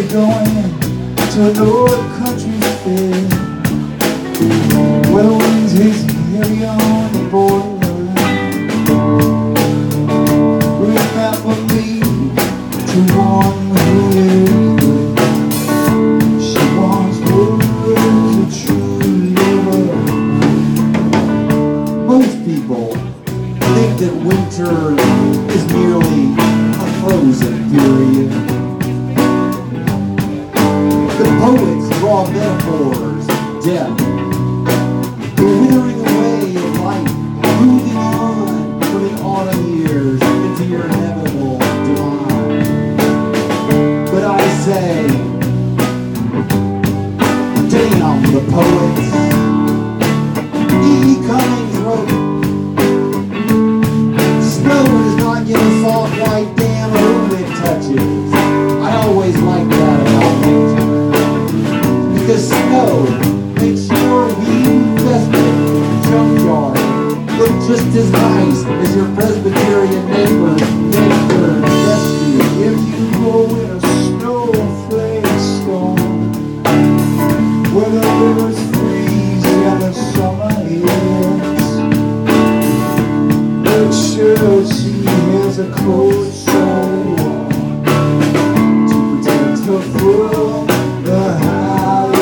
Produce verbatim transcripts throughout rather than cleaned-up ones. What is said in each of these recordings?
We're going to an old country fair where the winds hit heavy on the borderline. Remember me to one who lives there. She wants words of true love. Most people think that winter is merely a frozen period. The poets draw metaphors, death, the withering away of life, moving on from the autumn years into your inevitable demise. But I say, damn the poets. E. Cummings wrote, snow does not give a soft white damn who it touches. I always like that about nature. Because snow makes your weed-infested junkyard look just as nice as your Presbyterian neighbor's neighbor rescue. If you go in a snowflake storm, where the rivers freeze and the summer hits, make sure she has a coat so warm to protect her from the high.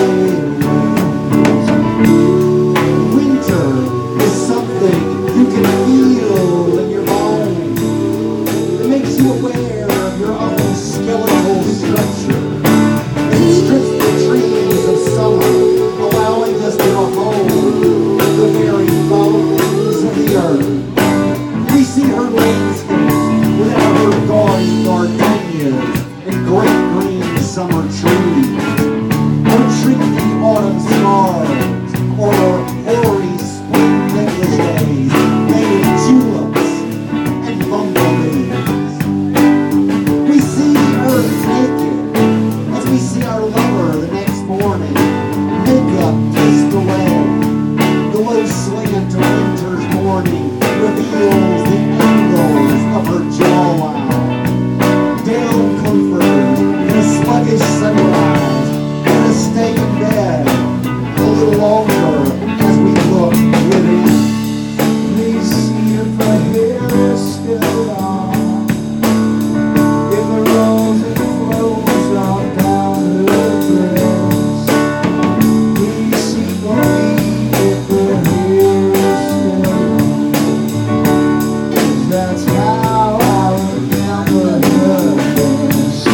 You can feel in your bones. It makes you aware of your own skeletal structure. It strips the trees of summer, allowing us to behold the very bones of the earth. We see her landscapes without her gaudy gardenias and great green summer trees. Or treat the autumn stars, or hoary spring negligees made of tulips and bumblebees. We see the earth naked as we see our lover the next morning. Makeup kissed away. The low slant of winter's morning reveals the angles of her jawline. Down comforters in a sluggish sunrise, and a stay in bed a little longer as we look within. Please see if her hair is still on, if the roses flows on down her dress. Please see for me if her hair is still on, 'cause that's how I remember her best.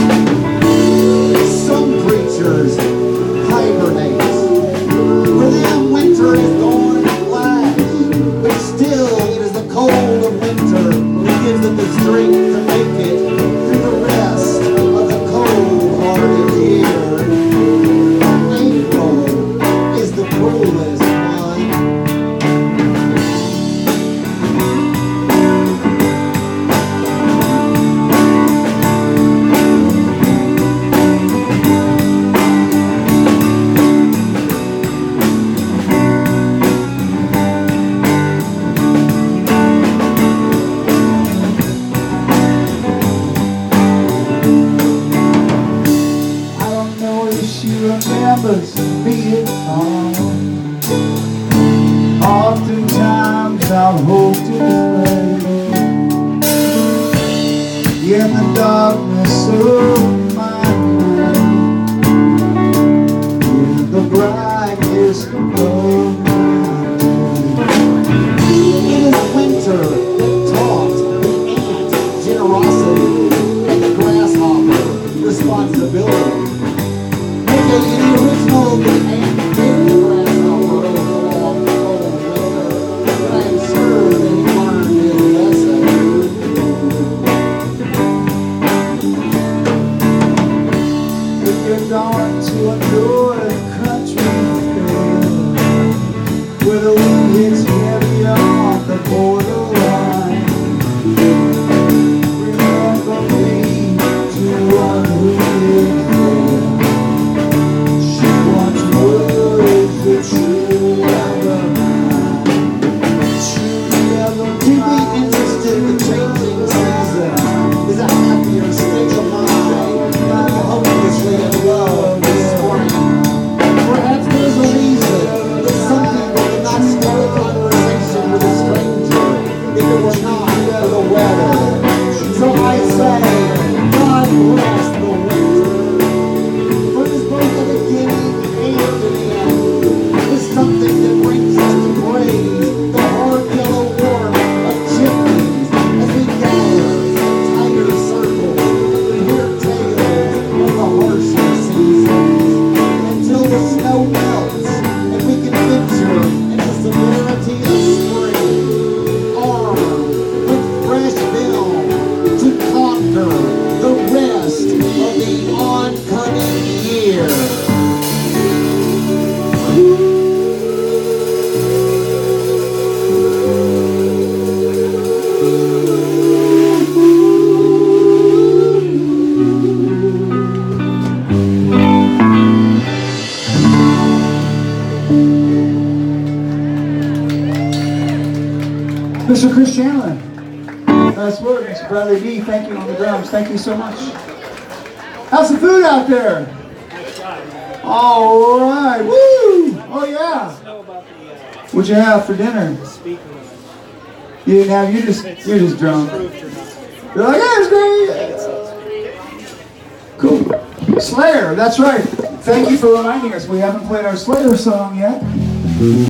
Some creatures hibernate. For them, winter is gone in a flash, but still it is the cold of winter that gives them the strength to make it through the rest of the cold-hearted year. April is the cruelest one. I don't know if she remembers being home. Oftentimes I've hoped to play in the darkness of my mind, in the brightness of my day. It is winter that taught the ant generosity and the grasshopper responsibility. Making the original the ant gave the grasshopper a long, cold winter, but I am sure that he learned his lesson. If you're going to a north country fair where the wind hits heavy on the borderline, remember me to one who lives there. She wants words of true love. True love. To be interested in the changing season is a happier state of mind than hopelessly in say, God bless the winter. For it is both the beginning and the end. It's something that brings us to praise the hard yellow warmth of chimneys as we gather in a tighter circle to hear tales of the harsher seasons until the snow melts and we can venture into the severity of spring, armed with fresh film to conquer the rest of the oncoming year. Mister Chris Chandlerand. Nice work, Mister Bradley B. Thank you on the drums. Thank you so much. How's the food out there? All right. Woo! Oh, yeah. What'd you have for dinner? You didn't have, you're just, you're just drunk. You're like, yeah, it's great. Cool. Slayer, that's right. Thank you for reminding us. We haven't played our Slayer song yet.